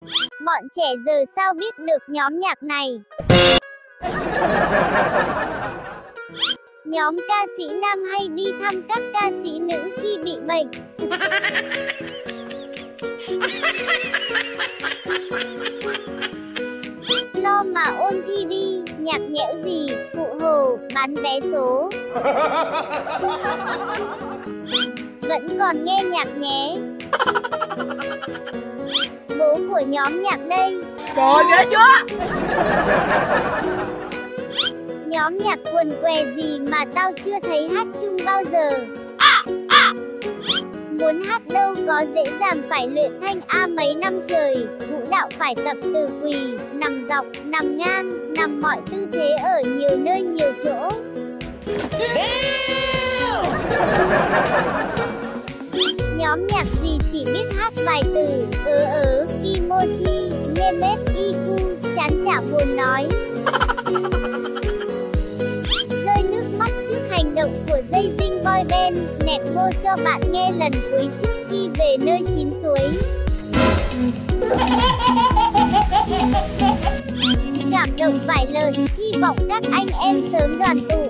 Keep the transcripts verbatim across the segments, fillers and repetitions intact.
Bọn trẻ giờ sao biết được nhóm nhạc này? Nhóm ca sĩ nam hay đi thăm các ca sĩ nữ khi bị bệnh. Lo mà ôn thi đi, nhạc nhẽo gì, phụ hồ, bán vé số. Vẫn còn nghe nhạc nhé. Bố của nhóm nhạc đây. Trời ghê chưa? Nhóm nhạc quần què gì mà tao chưa thấy hát chung bao giờ. Muốn hát đâu có dễ dàng, phải luyện thanh A mấy năm trời. Vũ đạo phải tập từ quỳ, nằm dọc, nằm ngang, nằm mọi tư thế ở nhiều nơi nhiều chỗ. Nhóm nhạc gì chỉ biết hát vài từ ớ ớ, kimochi, nyemet, iku, chán chả buồn nói. Rơi nước mắt trước hành động của dây dinh boy band, nẹt bô cho bạn nghe lần cuối trước khi về nơi chín suối. Cảm động vải lợn, hy vọng các anh em sớm đoàn tụ.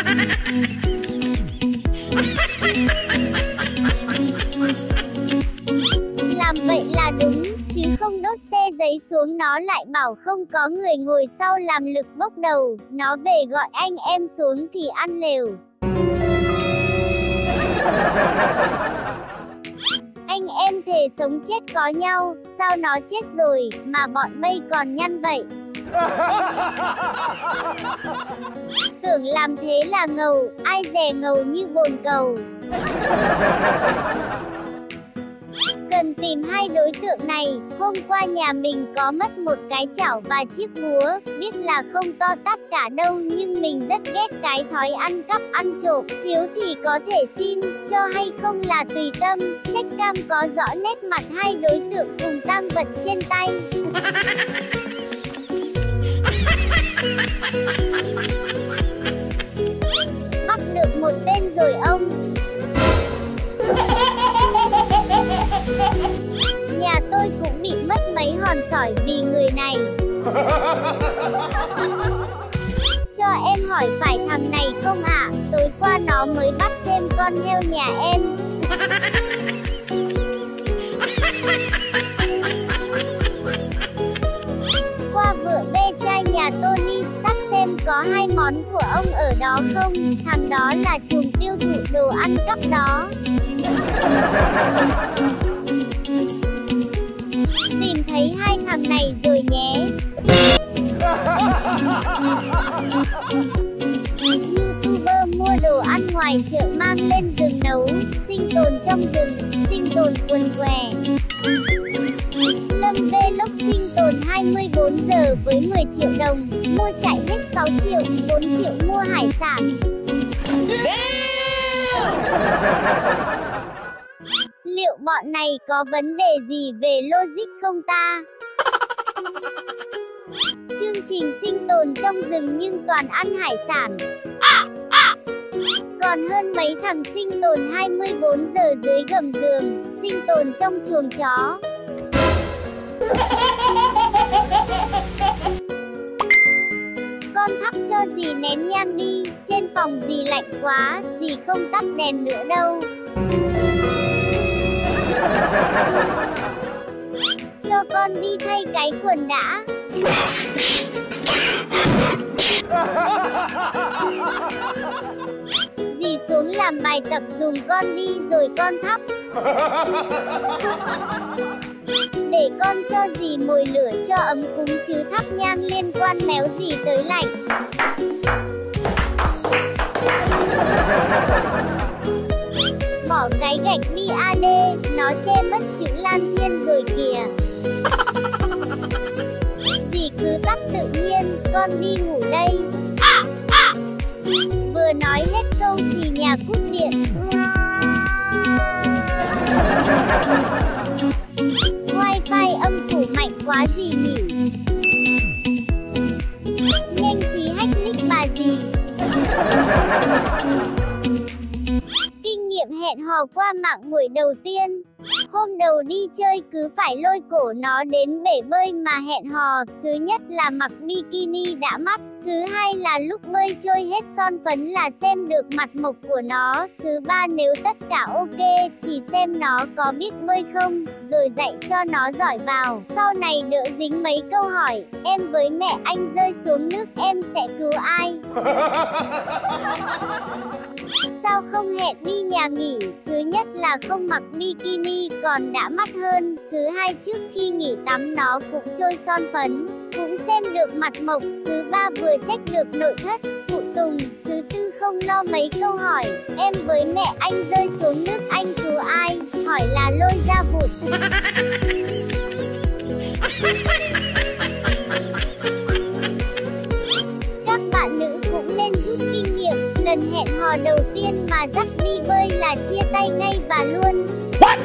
Làm vậy là đúng, chứ không đốt xe giấy xuống nó lại bảo không có người ngồi sau làm lực bốc đầu. Nó về gọi anh em xuống thì ăn lều. Anh em thề sống chết có nhau, sao nó chết rồi mà bọn bây còn nhăn vậy. Tưởng làm thế là ngầu, ai dè ngầu như bồn cầu. Cần tìm hai đối tượng này. Hôm qua nhà mình có mất một cái chảo và chiếc búa. Biết là không to tát cả đâu, nhưng mình rất ghét cái thói ăn cắp ăn trộm. Thiếu thì có thể xin, cho hay không là tùy tâm. Check cam có rõ nét mặt hai đối tượng cùng tang vật trên tay. Bắt được một tên rồi ông. Nhà tôi cũng bị mất mấy hòn sỏi vì người này. Cho em hỏi phải thằng này không ạ? À? Tối qua nó mới bắt thêm con heo nhà em. Qua vựa bê trai nhà Tony Stark xem có hai món của ông ở đó không? Thằng đó là chuồng tiêu thụ đồ ăn cắp đó. Tìm thấy hai thằng này rồi nhé. YouTuber mua đồ ăn ngoài chợ mang lên rừng nấu. Sinh tồn trong rừng, sinh tồn quần què. Lâm Vlog sinh tồn hai mươi bốn giờ với mười triệu đồng. Mua chạy hết sáu triệu, bốn triệu mua hải sản. Liệu bọn này có vấn đề gì về logic không ta? Chương trình sinh tồn trong rừng nhưng toàn ăn hải sản. Còn hơn mấy thằng sinh tồn hai mươi bốn giờ dưới gầm giường, sinh tồn trong chuồng chó. Con thắp cho dì nén nhang đi, trên phòng dì lạnh quá, dì không tắt đèn nữa đâu. Cho con đi thay cái quần đã. Dì xuống làm bài tập dùm con đi rồi con thắp. Để con cho dì mồi lửa cho ấm cúng chứ thắp nhang liên quan méo gì tới lạnh. Bỏ cái gạch đi a đê, nó che mất chữ Lan Thiên rồi kìa. Dì cứ tắt tự nhiên, con đi ngủ đây. Vừa nói hết câu thì nhà cúp điện. Wifi âm phủ mạnh quá gì nhỉ? Nhanh trí hack nick bà gì. Kinh nghiệm nghiệm hẹn hò qua mạng buổi đầu tiên. Hôm đầu đi chơi cứ phải lôi cổ nó đến bể bơi mà hẹn hò. Thứ nhất là mặc bikini đã mắt. Thứ hai là lúc bơi trôi hết son phấn là xem được mặt mộc của nó. Thứ ba nếu tất cả ok thì xem nó có biết bơi không, rồi dạy cho nó giỏi vào. Sau này đỡ dính mấy câu hỏi, em với mẹ anh rơi xuống nước em sẽ cứu ai? Sao không hẹn đi nhà nghỉ? Thứ nhất là không mặc bikini còn đã mắt hơn. Thứ hai trước khi nghỉ tắm nó cũng trôi son phấn, cũng xem được mặt mộc. Thứ ba vừa trách được nội thất, phụ tùng. Thứ tư không lo mấy câu hỏi, em với mẹ anh rơi xuống nước anh cứu ai? Hỏi là lôi ra vụt. Các bạn nữ cũng nên rút kinh nghiệm, lần hẹn hò đầu tiên mà dắt đi bơi là chia tay ngay và luôn. What?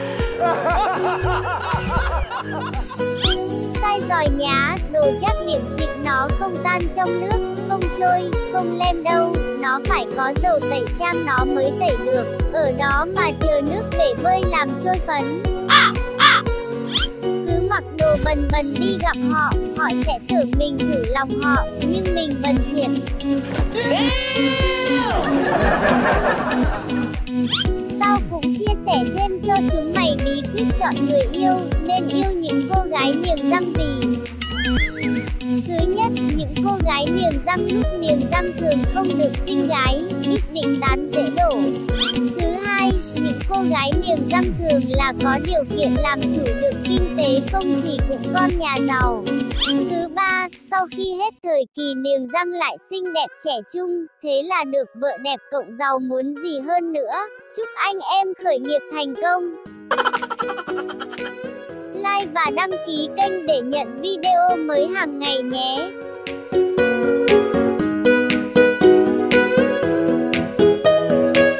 Sai giỏi nhá, đồ chắc điểm xịn nó không tan trong nước, không trôi, không lem đâu. Nó phải có dầu tẩy trang nó mới tẩy được, ở đó mà chờ nước để bơi làm trôi phấn. Cứ mặc đồ bần bần đi gặp họ, họ sẽ tưởng mình thử lòng họ, nhưng mình bần thiệt. Tao cũng chia sẻ thêm cho chúng mày bí quyết chọn người yêu, nên yêu những cô gái niềng răng vì. Thứ nhất, những cô gái niềng răng lúc niềng răng thường không được xinh gái, ít định tán dễ đổ. Thứ hai, những cô gái niềng răng thường là có điều kiện làm chủ được kinh tế, không thì cũng con nhà giàu. Thứ ba, sau khi hết thời kỳ niềng răng lại xinh đẹp trẻ trung, thế là được vợ đẹp cộng giàu muốn gì hơn nữa. Chúc anh em khởi nghiệp thành công. Like và đăng ký kênh để nhận video mới hàng ngày nhé.